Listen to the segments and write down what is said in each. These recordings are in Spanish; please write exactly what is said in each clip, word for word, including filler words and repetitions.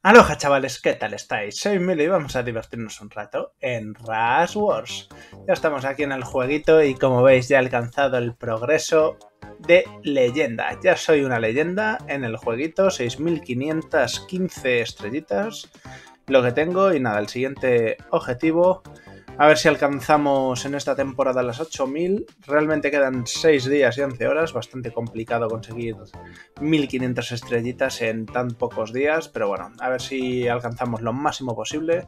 Aloha chavales, ¿qué tal estáis? Soy Milo y vamos a divertirnos un rato en Rush Wars. Ya estamos aquí en el jueguito y como veis ya he alcanzado el progreso de leyenda. Ya soy una leyenda en el jueguito, seis mil quinientas quince estrellitas lo que tengo y nada, el siguiente objetivo, a ver si alcanzamos en esta temporada las ocho mil. Realmente quedan seis días y once horas, bastante complicado conseguir mil quinientas estrellitas en tan pocos días, pero bueno, a ver si alcanzamos lo máximo posible.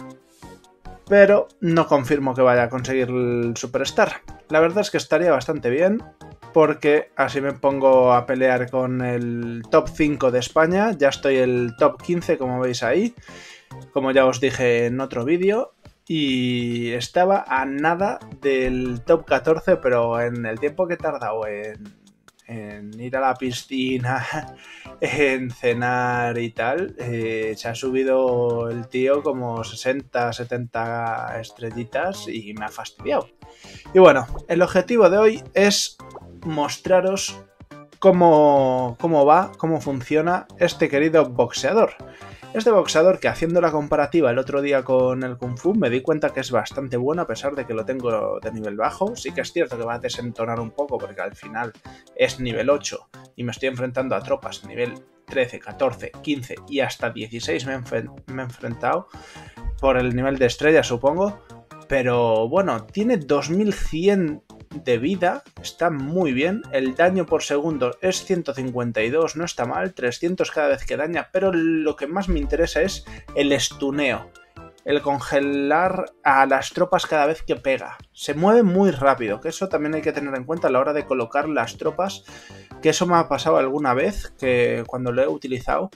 Pero no confirmo que vaya a conseguir el Superstar. La verdad es que estaría bastante bien, porque así me pongo a pelear con el top cinco de España. Ya estoy el top quince, como veis ahí, como ya os dije en otro vídeo. Y estaba a nada del top catorce, pero en el tiempo que he tardado en, en ir a la piscina, en cenar y tal, eh, se ha subido el tío como sesenta, setenta estrellitas y me ha fastidiado. Y bueno, el objetivo de hoy es mostraros cómo, cómo va, cómo funciona este querido boxeador. Este boxeador que, haciendo la comparativa el otro día con el Kung Fu, me di cuenta que es bastante bueno a pesar de que lo tengo de nivel bajo. Sí que es cierto que va a desentonar un poco porque al final es nivel ocho y me estoy enfrentando a tropas nivel trece, catorce, quince y hasta dieciséis me he, me he enfrentado por el nivel de estrella, supongo. Pero bueno, tiene dos mil cien de vida, está muy bien. El daño por segundo es ciento cincuenta y dos, no está mal, trescientos cada vez que daña, pero lo que más me interesa es el stuneo, el congelar a las tropas cada vez que pega. Se mueve muy rápido, que eso también hay que tener en cuenta a la hora de colocar las tropas, que eso me ha pasado alguna vez que cuando lo he utilizado,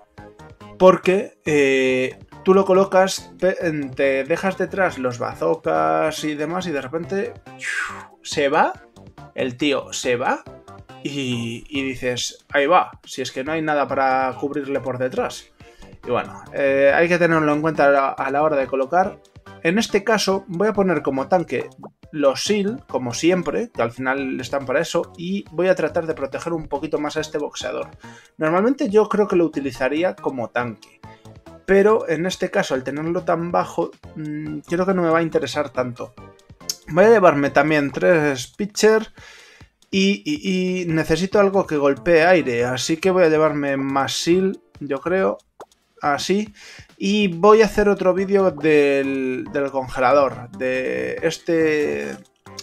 porque eh, tú lo colocas, te dejas detrás los bazookas y demás y de repente se va, el tío se va y, y dices, ahí va, si es que no hay nada para cubrirle por detrás. Y bueno, eh, hay que tenerlo en cuenta a la, a la hora de colocar. En este caso voy a poner como tanque los S E A L, como siempre, que al final están para eso, y voy a tratar de proteger un poquito más a este boxeador. Normalmente yo creo que lo utilizaría como tanque, pero en este caso, al tenerlo tan bajo, mmm, creo que no me va a interesar tanto. Voy a llevarme también tres pitcher y, y, y necesito algo que golpee aire, así que voy a llevarme más S E A L, yo creo, así. Y voy a hacer otro vídeo del, del congelador, de este,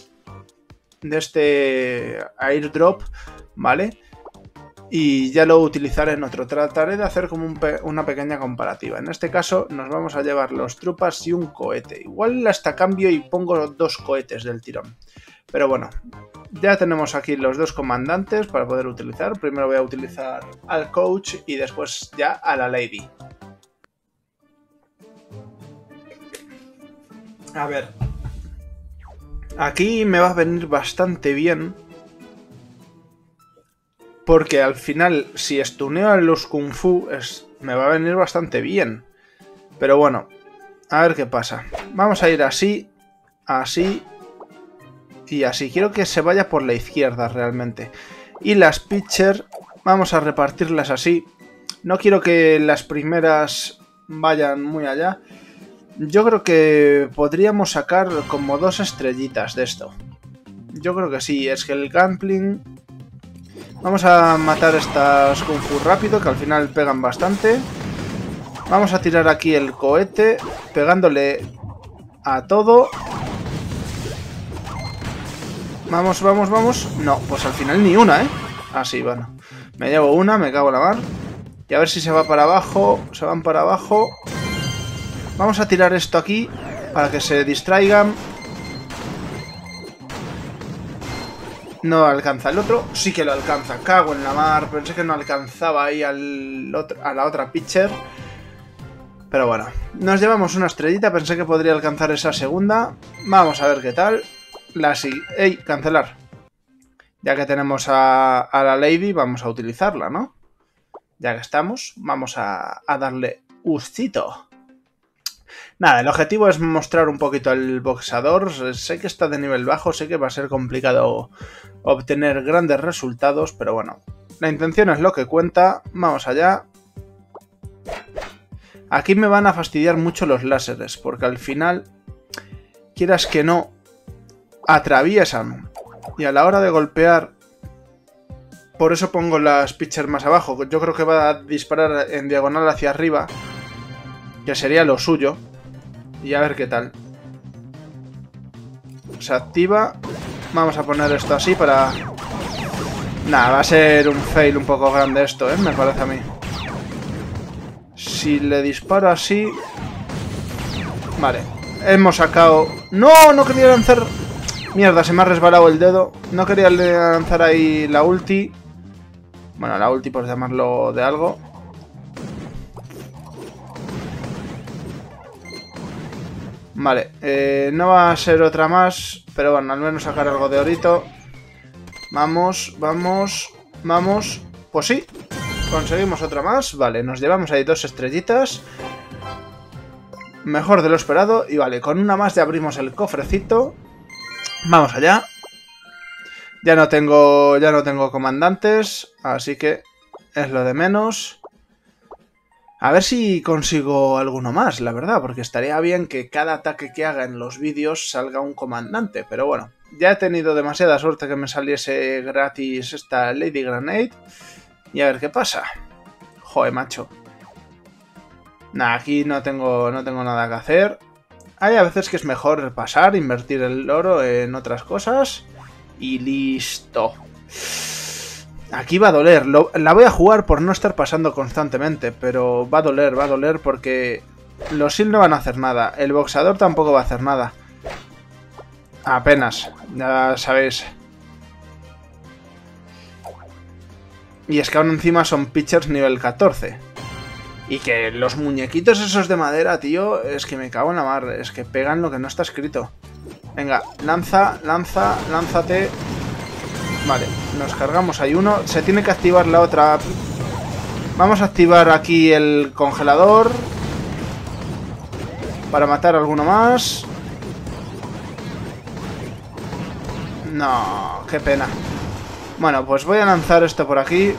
de este airdrop, ¿vale? Y ya lo utilizaré en otro. Trataré de hacer como un pe una pequeña comparativa. En este caso nos vamos a llevar los trupas y un cohete. Igual hasta cambio y pongo dos cohetes del tirón. Pero bueno, ya tenemos aquí los dos comandantes para poder utilizar. Primero voy a utilizar al coach y después ya a la lady. A ver, aquí me va a venir bastante bien, porque al final, si stuneo a los Kung Fu, es, me va a venir bastante bien. Pero bueno, a ver qué pasa. Vamos a ir así, así y así. Quiero que se vaya por la izquierda realmente. Y las pitcher, vamos a repartirlas así. No quiero que las primeras vayan muy allá. Yo creo que podríamos sacar como dos estrellitas de esto. Yo creo que sí, es que el gambling... Vamos a matar estas Kung Fu rápido, que al final pegan bastante. Vamos a tirar aquí el cohete, pegándole a todo. Vamos, vamos, vamos. No, pues al final ni una, ¿eh? Así, bueno. Me llevo una, me cago en la mar. Y a ver si se va para abajo. Se van para abajo. Vamos a tirar esto aquí para que se distraigan. No alcanza el otro. Sí que lo alcanza. Cago en la mar. Pensé que no alcanzaba ahí al otro, a la otra pitcher. Pero bueno. Nos llevamos una estrellita. Pensé que podría alcanzar esa segunda. Vamos a ver qué tal. La sí. ¡Ey! Cancelar. Ya que tenemos a, a la lady, vamos a utilizarla, ¿no? Ya que estamos, vamos a, a darle gustito. Nada, el objetivo es mostrar un poquito al boxeador. Sé que está de nivel bajo, sé que va a ser complicado obtener grandes resultados, pero bueno, la intención es lo que cuenta. Vamos allá. Aquí me van a fastidiar mucho los láseres, porque al final, quieras que no, atraviesan. Y a la hora de golpear, por eso pongo las pitchers más abajo. Yo creo que va a disparar en diagonal hacia arriba, que sería lo suyo. Y a ver qué tal. Se activa. Vamos a poner esto así para... Nada, va a ser un fail un poco grande esto, ¿eh? Me parece a mí. Si le disparo así... Vale. Hemos sacado... ¡No! No quería lanzar... Mierda, se me ha resbalado el dedo. No quería lanzar ahí la ulti. Bueno, la ulti por llamarlo de algo. Vale. Eh, no va a ser otra más. Pero bueno, al menos sacar algo de orito. Vamos, vamos, vamos. Pues sí. Conseguimos otra más. Vale, nos llevamos ahí dos estrellitas. Mejor de lo esperado. Y vale, con una más ya abrimos el cofrecito. Vamos allá. Ya no tengo. Ya no tengo comandantes. Así que es lo de menos. A ver si consigo alguno más, la verdad. Porque estaría bien que cada ataque que haga en los vídeos salga un comandante. Pero bueno, ya he tenido demasiada suerte que me saliese gratis esta Lady Granade. Y a ver qué pasa. Joder, macho. Nah, aquí no tengo, no tengo nada que hacer. Hay a veces que es mejor pasar, invertir el oro en otras cosas. Y listo. Aquí va a doler. Lo, la voy a jugar por no estar pasando constantemente. Pero va a doler, va a doler porque los Shield no van a hacer nada. El boxeador tampoco va a hacer nada. Apenas, ya sabéis. Y es que aún encima son pitchers nivel catorce. Y que los muñequitos esos de madera, tío, es que me cago en la mar. Es que pegan lo que no está escrito. Venga, lanza, lanza, lánzate. Vale, nos cargamos ahí uno. Se tiene que activar la otra. Vamos a activar aquí el congelador. Para matar a alguno más. No, qué pena. Bueno, pues voy a lanzar esto por aquí.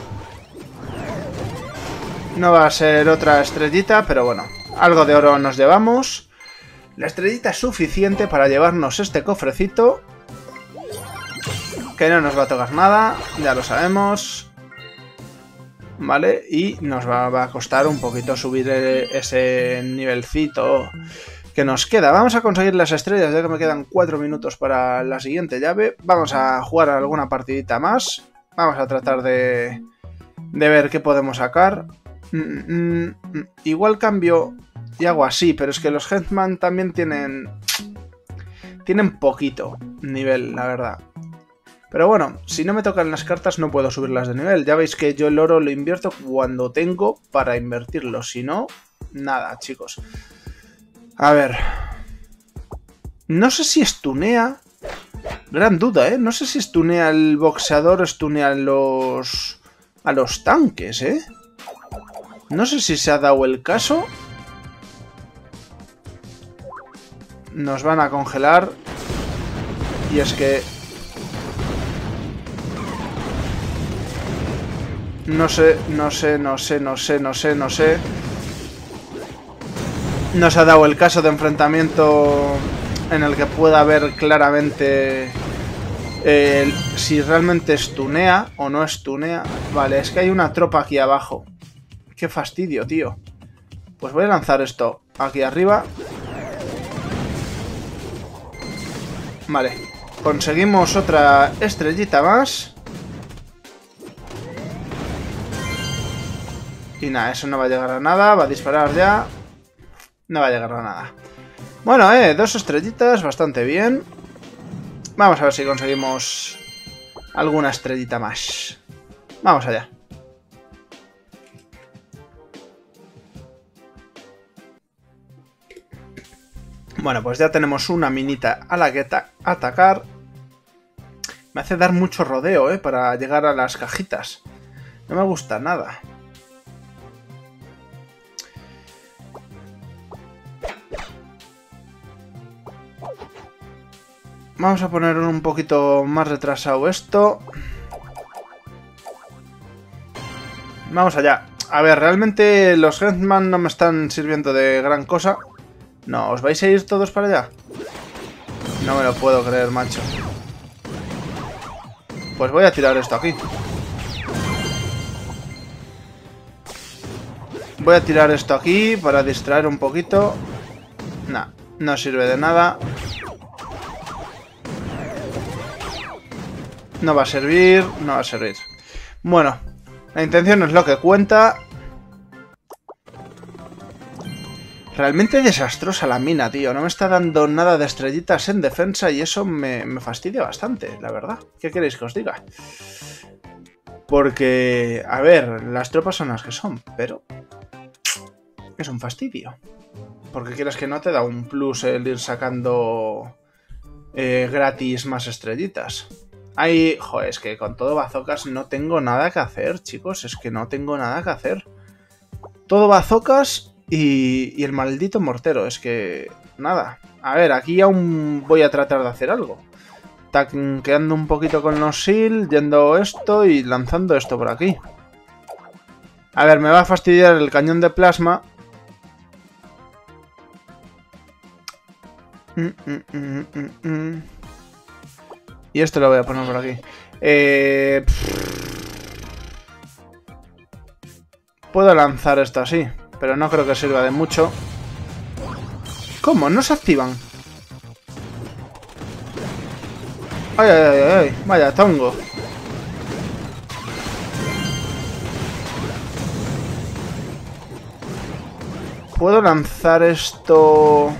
No va a ser otra estrellita, pero bueno. Algo de oro nos llevamos. La estrellita es suficiente para llevarnos este cofrecito. Que no nos va a tocar nada, ya lo sabemos. Vale, y nos va, va a costar un poquito subir ese nivelcito que nos queda. Vamos a conseguir las estrellas, ya que me quedan cuatro minutos para la siguiente llave. Vamos a jugar alguna partidita más. Vamos a tratar de, de ver qué podemos sacar. Mm, mm, mm, igual cambio y hago así, pero es que los Headman también tienen... Tienen poquito nivel, la verdad. Pero bueno, si no me tocan las cartas no puedo subirlas de nivel. Ya veis que yo el oro lo invierto cuando tengo para invertirlo. Si no, nada, chicos. A ver. No sé si estunea. Gran duda, ¿eh? No sé si estunea el boxeador o estunea a los... a los tanques, ¿eh? No sé si se ha dado el caso. Nos van a congelar. Y es que... No sé, no sé, no sé, no sé, no sé, no sé. No se ha dado el caso de enfrentamiento en el que pueda ver claramente eh, si realmente estunea o no estunea. Vale, es que hay una tropa aquí abajo. Qué fastidio, tío. Pues voy a lanzar esto aquí arriba. Vale, conseguimos otra estrellita más. Y nada, eso no va a llegar a nada. Va a disparar ya. No va a llegar a nada. Bueno, eh, dos estrellitas, bastante bien. Vamos a ver si conseguimos alguna estrellita más. Vamos allá. Bueno, pues ya tenemos una minita a la que atacar. Me hace dar mucho rodeo, eh, para llegar a las cajitas. No me gusta nada. Vamos a poner un poquito más retrasado esto. Vamos allá. A ver, realmente los Headman no me están sirviendo de gran cosa. No, ¿os vais a ir todos para allá? No me lo puedo creer, macho. Pues voy a tirar esto aquí. Voy a tirar esto aquí para distraer un poquito. Nah, no sirve de nada. No va a servir, no va a servir. Bueno, la intención es lo que cuenta. Realmente desastrosa la mina, tío. No me está dando nada de estrellitas en defensa y eso me, me fastidia bastante, la verdad. ¿Qué queréis que os diga? Porque, a ver, las tropas son las que son, pero es un fastidio. Porque quieres que no te da un plus el ir sacando eh, gratis más estrellitas. Ahí, joder, es que con todo bazocas no tengo nada que hacer, chicos. Es que no tengo nada que hacer. Todo bazocas y, y el maldito mortero. Es que, nada. A ver, aquí aún voy a tratar de hacer algo. Tanqueando un poquito con los S E A L, yendo esto y lanzando esto por aquí. A ver, me va a fastidiar el cañón de plasma. Mm, mm, mm, mm, mm. Y esto lo voy a poner por aquí. Eh... Puedo lanzar esto así, pero no creo que sirva de mucho. ¿Cómo? ¿No se activan? ¡Ay, ay, ay, ay! Vaya tongo. ¿Puedo lanzar esto?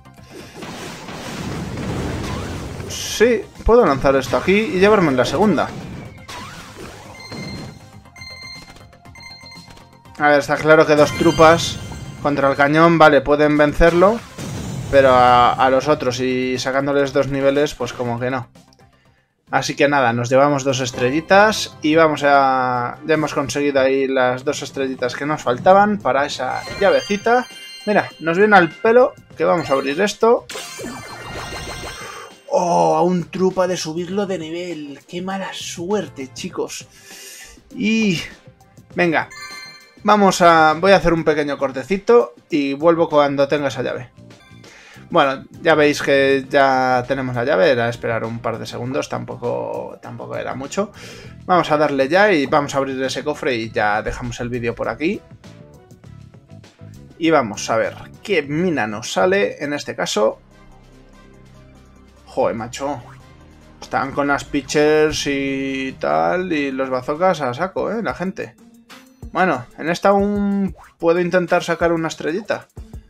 Sí, puedo lanzar esto aquí y llevarme en la segunda. A ver, está claro que dos trupas contra el cañón, vale, pueden vencerlo. Pero a, a los otros y sacándoles dos niveles, pues como que no. Así que nada, nos llevamos dos estrellitas y vamos a... Ya hemos conseguido ahí las dos estrellitas que nos faltaban para esa llavecita. Mira, nos viene al pelo que vamos a abrir esto. ¡Oh! A un trupa de subirlo de nivel. ¡Qué mala suerte, chicos! Y... Venga, vamos a... Voy a hacer un pequeño cortecito y vuelvo cuando tenga esa llave. Bueno, ya veis que ya tenemos la llave, era esperar un par de segundos, tampoco, tampoco era mucho. Vamos a darle ya y vamos a abrir ese cofre y ya dejamos el vídeo por aquí. Y vamos a ver qué mina nos sale en este caso. Joder, macho. Están con las pitchers y tal y los bazocas a saco, eh, la gente. Bueno, en esta aún puedo intentar sacar una estrellita.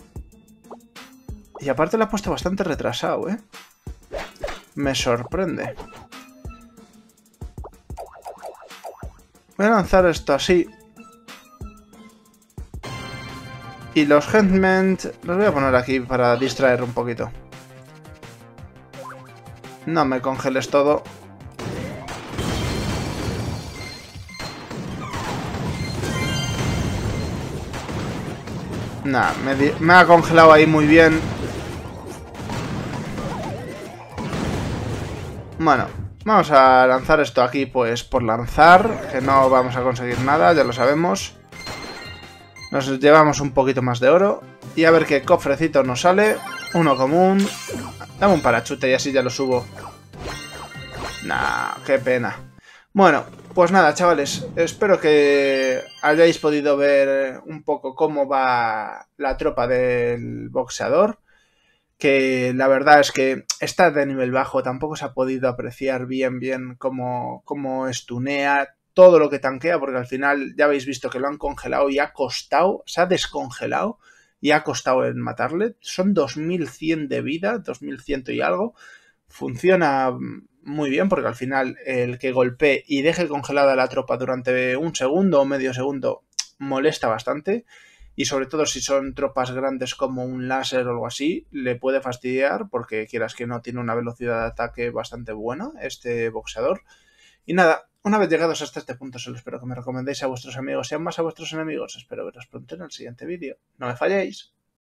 Y aparte la he puesto bastante retrasado, ¿eh? Me sorprende. Voy a lanzar esto así. Y los Headmen los voy a poner aquí para distraer un poquito. No me congeles todo. Nah, me, me ha congelado ahí muy bien. Bueno, vamos a lanzar esto aquí pues por lanzar, que no vamos a conseguir nada, ya lo sabemos. Nos llevamos un poquito más de oro y a ver qué cofrecito nos sale. Uno común. Dame un parachute y así ya lo subo. Nah, qué pena. Bueno, pues nada, chavales, espero que hayáis podido ver un poco cómo va la tropa del boxeador. Que la verdad es que está de nivel bajo, tampoco se ha podido apreciar bien bien cómo, cómo estunea, todo lo que tanquea, porque al final ya habéis visto que lo han congelado y ha costado, se ha descongelado y ha costado en matarle. Son dos mil cien de vida, dos mil cien y algo. Funciona muy bien porque al final el que golpee y deje congelada a la tropa durante un segundo o medio segundo molesta bastante. Y sobre todo si son tropas grandes como un láser o algo así, le puede fastidiar porque quieras que no tiene una velocidad de ataque bastante buena este boxeador. Y nada, una vez llegados hasta este punto solo espero que me recomendéis a vuestros amigos y aún más a vuestros enemigos. Espero veros pronto en el siguiente vídeo. No me falléis.